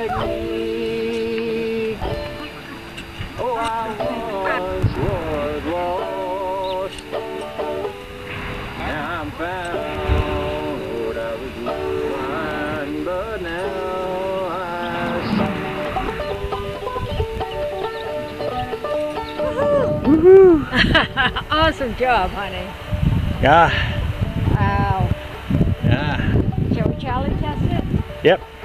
like me. Oh, I once was lost. Now I'm found. I was blind, but now I see. Woohoo! Awesome job, honey. Yeah. Wow. Yeah. Shall we Charlie test it? Yep.